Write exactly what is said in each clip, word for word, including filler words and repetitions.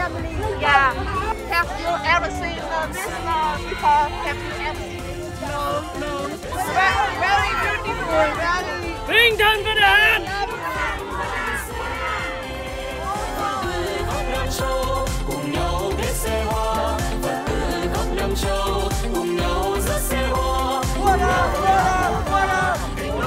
family. Yeah. Have you ever seen uh, this uh, before? Have you ever seen it? No, no. Very, very beautiful. Very. Tinh thần vượt hạn. Cùng nhau biết xe hoa, Phật tử khắp năm châu cùng nhau dắt xe hoa. Hoa nào, hoa nào, hoa nào.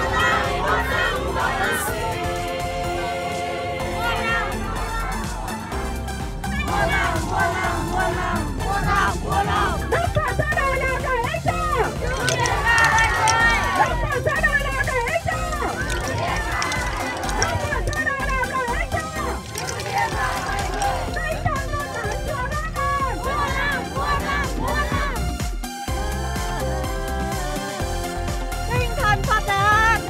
Tinh thần Phật đàn.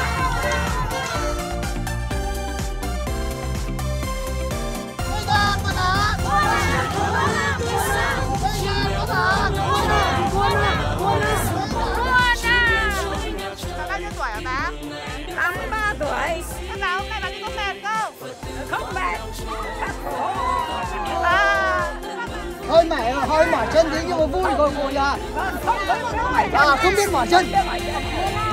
Bao nhiêu tuổi hả bà? tám mươi ba tuổi. Thế bà hôm nay bà đi có mệt không? Không mệt. Bác khổ. À, Hơi mỏi, hơi mỏi chân thế nhưng mà vui rồi cô nhà. À, không biết mỏi chân.